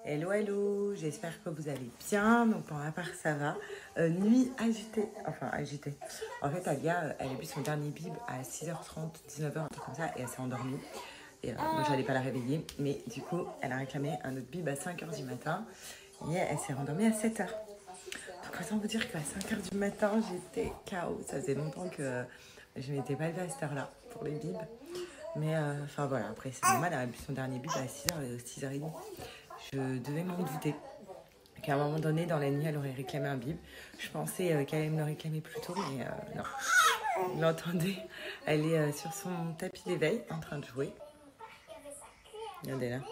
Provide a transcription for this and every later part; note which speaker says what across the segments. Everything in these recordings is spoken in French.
Speaker 1: Hello, hello, j'espère que vous allez bien. Donc pour ma part, ça va. Nuit agitée, enfin agitée. En fait, Alia, elle a bu son dernier bib à 6h30, 19h, un truc comme ça, et elle s'est endormie. Et moi, j'allais pas la réveiller, mais du coup, elle a réclamé un autre bib à 5h du matin. Et elle s'est rendormie à 7h. Donc autant vous dire qu'à 5h du matin, j'étais KO. Ça faisait longtemps que je m'étais pas levée à cette heure-là pour les bibs. Mais enfin voilà, après c'est normal, elle a bu son dernier bib à 6h, 6h30. Je devais m'en douter qu'à un moment donné, dans la nuit, elle aurait réclamé un bib. Je pensais qu'elle allait me le réclamer plus tôt, mais non. Vous l'entendez, elle est sur son tapis d'éveil, en train de jouer. Regardez là.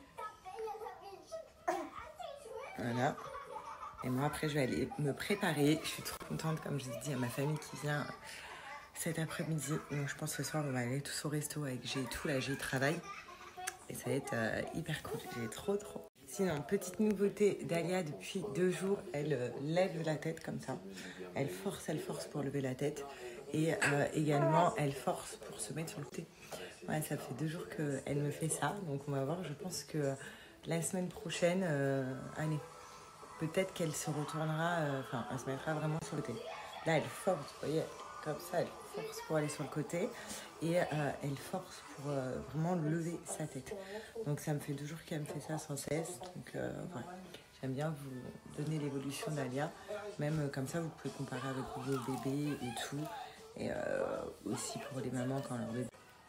Speaker 1: Voilà. Et moi, après, je vais aller me préparer. Je suis trop contente, comme je vous dis, à ma famille qui vient cet après-midi. Donc, je pense que ce soir, on va aller tous au resto avec G et tout. Là, G travaille. Et ça va être hyper cool. J'ai trop. Sinon, petite nouveauté d'Alia, depuis 2 jours, elle lève la tête comme ça. Elle force pour lever la tête. Et également, elle force pour se mettre sur le côté. Ouais, ça fait 2 jours qu'elle me fait ça. Donc, on va voir. Je pense que la semaine prochaine, allez, peut-être qu'elle se retournera, enfin, elle se mettra vraiment sur le côté. Là, elle force, vous voyez, comme ça, elle force pour aller sur le côté. Et elle force pour vraiment lever sa tête. Donc ça me fait 2 jours qu'elle me fait ça sans cesse. Donc voilà. J'aime bien vous donner l'évolution d'Alia. Même comme ça, vous pouvez comparer avec vos bébés et tout. Et aussi pour les mamans quand leur bébé.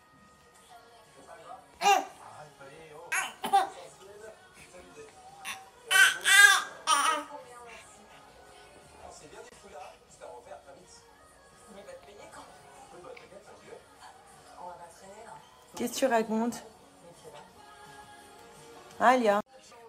Speaker 1: Qu'est-ce que tu racontes? Alia?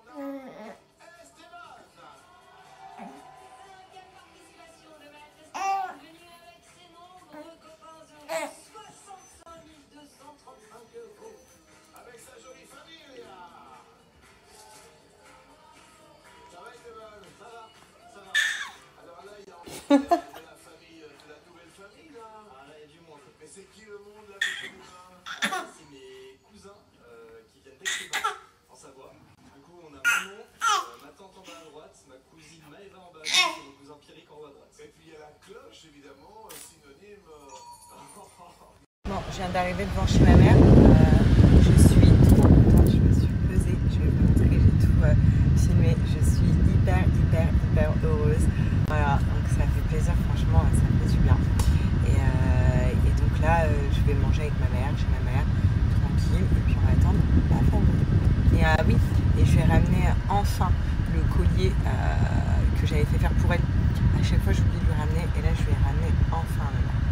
Speaker 2: C'est qui le monde là? C'est mes cousins qui viennent d'Excellence, en Savoie. Du coup, on a Manon, ma tante en bas à droite, ma cousine Maëva en bas à gauche et mon cousin Pierrick en haut à droite. Et puis il y a la cloche, évidemment, synonyme.
Speaker 1: Bon, je viens d'arriver devant chez ma mère. Je suis trop contente, je me suis pesée. Je vais vous montrer, j'ai tout filmé. Je suis hyper heureuse. Voilà, donc ça fait plaisir, franchement, ça me fait du bien. Et donc là, je vais manger avec ma mère, chez ma mère, tranquille. Et puis on va attendre la famille. Et oui, et je vais ramener enfin le collier que j'avais fait faire pour elle. À chaque fois, j'oublie de lui ramener. Et là, je vais ramener enfin ma mère.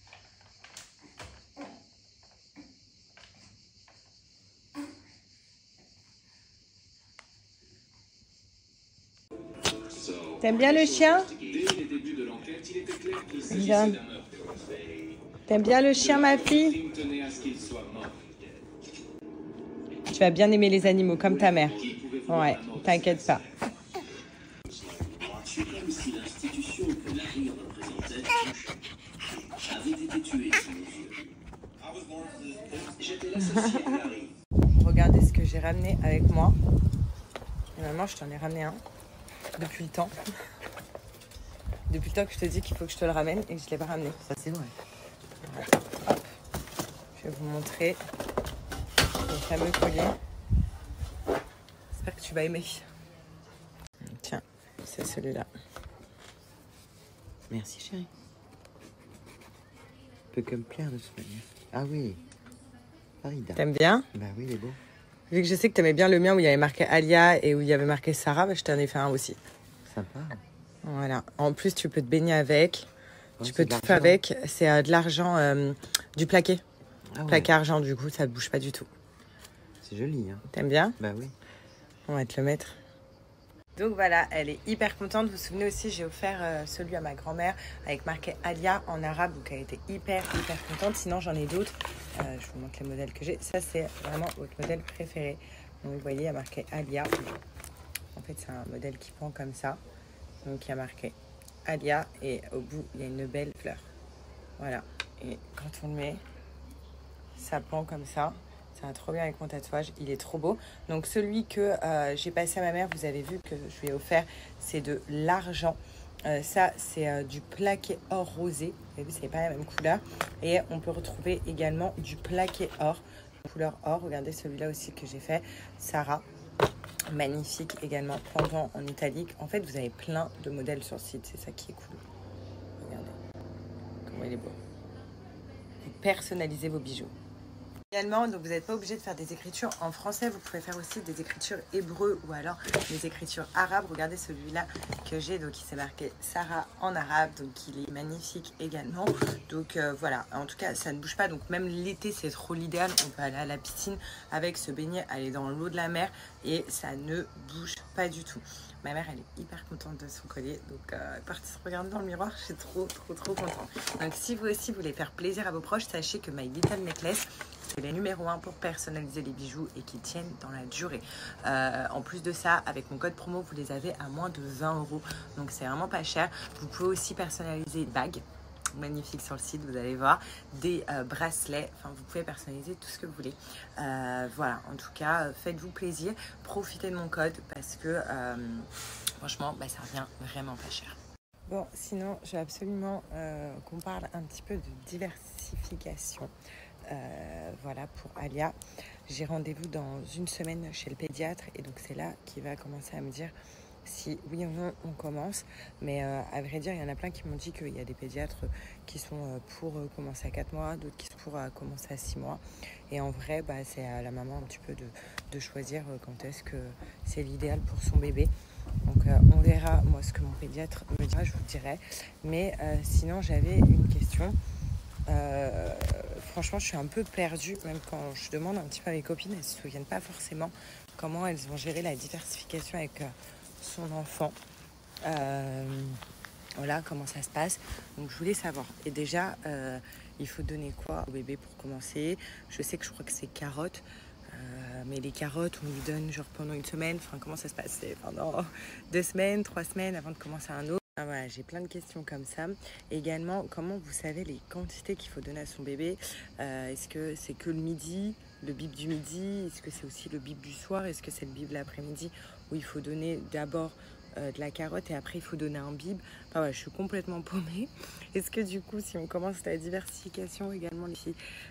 Speaker 1: T'aimes bien le chien? T'aimes bien le chien, ma fille? Tu vas bien aimer les animaux, comme ta mère. Ouais, t'inquiète pas. Regardez ce que j'ai ramené avec moi. Et maman, je t'en ai ramené un. Depuis le temps. Depuis le temps que je te dis qu'il faut que je te le ramène et que je ne l'ai pas ramené.
Speaker 3: Ça, c'est vrai.
Speaker 1: Voilà. Hop. Je vais vous montrer le fameux collier. J'espère que tu vas aimer. Tiens, c'est celui-là.
Speaker 3: Merci, chérie. Peut que me plaire de toute manière. Ah oui. Farida.
Speaker 1: T'aimes bien?
Speaker 3: Bah oui, il est beau.
Speaker 1: Vu que je sais que t'aimais bien le mien où il y avait marqué Alia et où il y avait marqué Sarah, bah, je t'en ai fait un aussi.
Speaker 3: Sympa.
Speaker 1: Voilà. En plus, tu peux te baigner avec.
Speaker 3: Ouais,
Speaker 1: tu peux tout faire avec. C'est de l'argent, du plaqué.
Speaker 3: Ah ouais.
Speaker 1: Plaqué argent, du coup, ça ne bouge pas du tout.
Speaker 3: C'est joli, hein.
Speaker 1: T'aimes bien?
Speaker 3: Bah oui.
Speaker 1: On va te le mettre. Donc voilà, elle est hyper contente. Vous vous souvenez aussi, j'ai offert celui à ma grand-mère avec marqué Alia en arabe. Donc elle était hyper contente. Sinon, j'en ai d'autres. Je vous montre les modèles que j'ai. Ça, c'est vraiment votre modèle préféré. Donc vous voyez, il y a marqué Alia. En fait, c'est un modèle qui pend comme ça. Donc il y a marqué Alia et au bout, il y a une belle fleur. Voilà. Et quand on le met, ça pend comme ça. Ça va trop bien avec mon tatouage, il est trop beau. Donc celui que j'ai passé à ma mère, vous avez vu que je lui ai offert, c'est de l'argent. Ça, c'est du plaqué or rosé. Vous avez vu, c'est pas la même couleur. Et on peut retrouver également du plaqué or, couleur or. Regardez celui-là aussi que j'ai fait, Sarah. Magnifique également, pendant en italique. En fait, vous avez plein de modèles sur le site, c'est ça qui est cool. Regardez comment il est beau. Vous personnalisez vos bijoux. Également, donc vous n'êtes pas obligé de faire des écritures en français, vous pouvez faire aussi des écritures hébreu ou alors des écritures arabes. Regardez celui-là que j'ai, donc il s'est marqué Sarah en arabe, donc il est magnifique également. Donc voilà, en tout cas ça ne bouge pas, donc même l'été c'est trop l'idéal, on peut aller à la piscine avec, se baigner, aller dans l'eau de la mer et ça ne bouge pas du tout. Ma mère, elle est hyper contente de son collier, donc elle est partie se regarder dans le miroir, je suis trop contente. Donc si vous aussi voulez faire plaisir à vos proches, sachez que My Little Necklace, c'est les numéro 1 pour personnaliser les bijoux et qui tiennent dans la durée. En plus de ça, avec mon code promo, vous les avez à moins de 20 €, donc c'est vraiment pas cher. Vous pouvez aussi personnaliser des bagues. Magnifique sur le site, vous allez voir, des bracelets, enfin vous pouvez personnaliser tout ce que vous voulez. Voilà, en tout cas faites-vous plaisir, profitez de mon code parce que franchement ça revient vraiment pas cher. Bon, sinon je veux absolument qu'on parle un petit peu de diversification. Voilà, pour Alia, j'ai rendez-vous dans une semaine chez le pédiatre et donc c'est là qu'il va commencer à me dire si oui ou non on commence. Mais à vrai dire, il y en a plein qui m'ont dit qu'il y a des pédiatres qui sont pour commencer à 4 mois, d'autres qui sont pour commencer à 6 mois. Et en vrai, c'est à la maman un petit peu de choisir quand est-ce que c'est l'idéal pour son bébé. Donc on verra, moi, ce que mon pédiatre me dira, je vous dirai. Mais sinon, j'avais une question. Franchement, je suis un peu perdue, même quand je demande un petit peu à mes copines, elles ne se souviennent pas forcément comment elles vont gérer la diversification avec son enfant. Voilà comment ça se passe. Donc je voulais savoir. Et déjà, il faut donner quoi au bébé pour commencer? Je sais que je crois que c'est carottes. Mais les carottes, on lui donne genre pendant une semaine. Enfin, comment ça se passe? C'est pendant 2 semaines, 3 semaines avant de commencer un autre. Voilà, j'ai plein de questions comme ça. Également, comment vous savez les quantités qu'il faut donner à son bébé? Est-ce que c'est que le midi, le bib du midi? Est-ce que c'est aussi le bib du soir? Est-ce que c'est le bib de l'après-midi où il faut donner d'abord de la carotte et après il faut donner un bib? Enfin, ouais, je suis complètement paumée. Est-ce que du coup, si on commence la diversification également, les filles,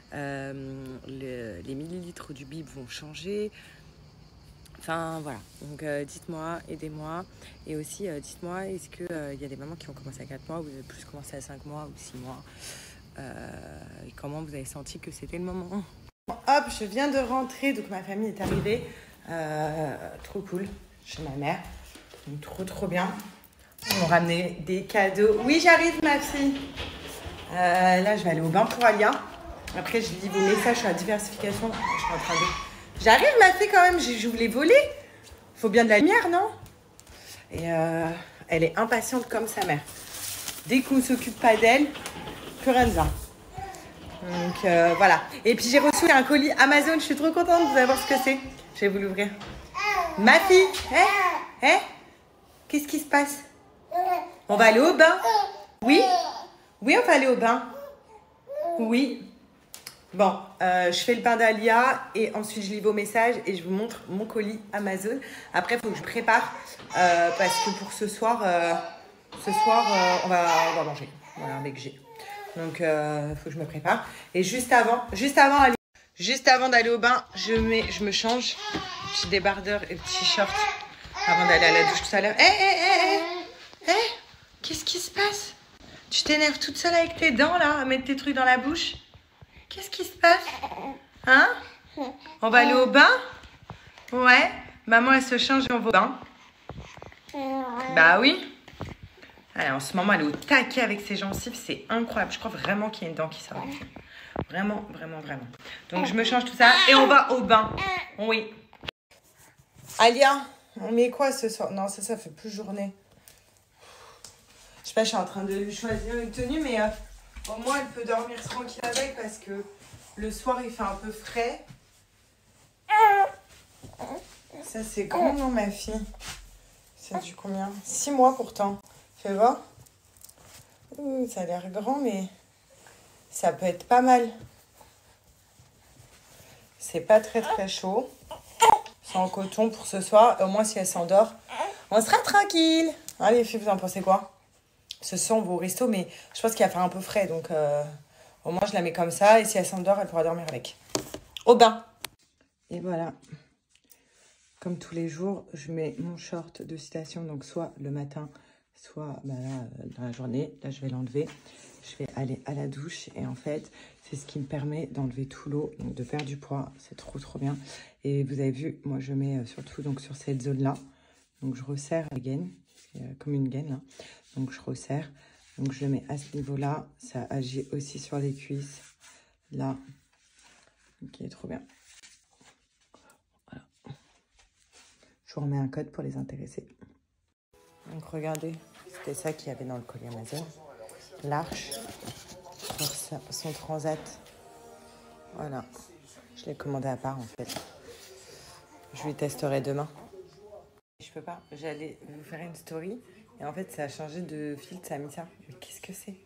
Speaker 1: les millilitres du bib vont changer? Enfin voilà, donc dites-moi, aidez-moi. Et aussi dites-moi, est-ce qu'il y a des mamans qui ont commencé à 4 mois, ou vous avez plus commencé à 5 mois ou 6 mois et comment vous avez senti que c'était le moment? Hop, je viens de rentrer, donc ma famille est arrivée. Trop cool, chez ma mère. Donc, trop bien. Ils m'ont ramené des cadeaux. Oui, j'arrive ma fille. Là, je vais aller au bain pour Alia. Après, je lis vos messages sur la diversification. Je suis en train de... J'arrive ma fille quand même, je voulais voler. Faut bien de la lumière, non? Et elle est impatiente comme sa mère. Dès qu'on ne s'occupe pas d'elle, plus rien ne va. Donc voilà. Et puis j'ai reçu un colis Amazon, je suis trop contente de savoir ce que c'est. Je vais vous l'ouvrir. Ma fille, qu'est-ce qui se passe? On va aller au bain? Oui? Oui, on va aller au bain. Oui. Bon, je fais le bain d'Alia et ensuite je lis vos messages et je vous montre mon colis Amazon. Après, il faut que je prépare parce que pour ce soir, on va manger. Voilà, avec G. Donc, il faut que je me prépare. Et juste avant d'aller au bain, je me change. J'ai des débardeur et le t-shirt avant d'aller à la douche tout à l'heure. Qu'est-ce qui se passe? Tu t'énerves toute seule avec tes dents là, à mettre tes trucs dans la bouche? Qu'est-ce qui se passe? Hein? On va aller au bain? Ouais. Maman, elle se change et on va au bain. Bah oui. Allez, en ce moment, elle est au taquet avec ses gencives. C'est incroyable. Je crois vraiment qu'il y a une dent qui sort. Vraiment. Donc, je me change tout ça et on va au bain. Oui. Alia, on met quoi ce soir? Non, ça fait plus journée. Je sais pas, je suis en train de lui choisir une tenue, mais au moins, elle peut dormir tranquille avec parce que le soir, il fait un peu frais. Ça, c'est grand, non, ma fille? Ça du combien? 6 mois pourtant. Fais voir. Ça a l'air grand, mais ça peut être pas mal. C'est pas très chaud. C'est en coton pour ce soir. Au moins, si elle s'endort, on sera tranquille. Allez, les filles, vous en pensez quoi? Ce sont vos restos, mais je pense qu'il va faire un peu frais. Donc, au moins, je la mets comme ça. Et si elle s'endort, elle pourra dormir avec. Au bain. Et voilà. Comme tous les jours, je mets mon short de citation. Donc, soit le matin, soit bah là, dans la journée. Là, je vais l'enlever. Je vais aller à la douche. Et en fait, c'est ce qui me permet d'enlever tout l'eau. Donc, de perdre du poids. C'est trop bien. Et vous avez vu, moi, je mets surtout donc, sur cette zone-là. Donc, je resserre la gaine. C'est comme une gaine, là. Donc, je resserre. Donc, je le mets à ce niveau-là. Ça agit aussi sur les cuisses. Là. Ok, trop bien. Voilà. Je vous remets un code pour les intéresser. Donc, regardez. C'était ça qu'il y avait dans le colis Amazon. L'arche. Son transat. Voilà. Je l'ai commandé à part, en fait. Je lui testerai demain. Je peux pas. J'allais vous faire une story. Et en fait, ça a changé de filtre. Ça a mis ça. Mais qu'est-ce que c'est?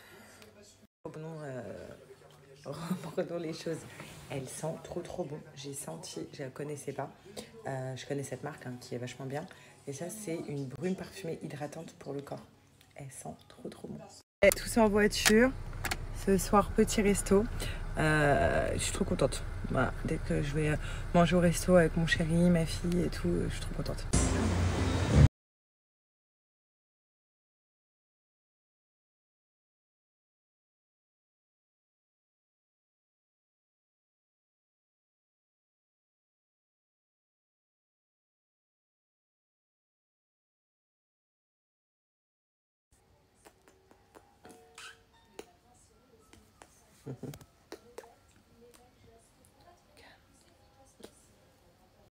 Speaker 1: Reprenons les choses. Elles sentent trop bon. J'ai senti, je ne la connaissais pas. Je connais cette marque qui est vachement bien. Et ça, c'est une brume parfumée hydratante pour le corps. Elle sent trop bon. Et tout ça en voiture. Ce soir, petit resto. Je suis trop contente. Voilà. Dès que je vais manger au resto avec mon chéri, ma fille et tout, je suis trop contente.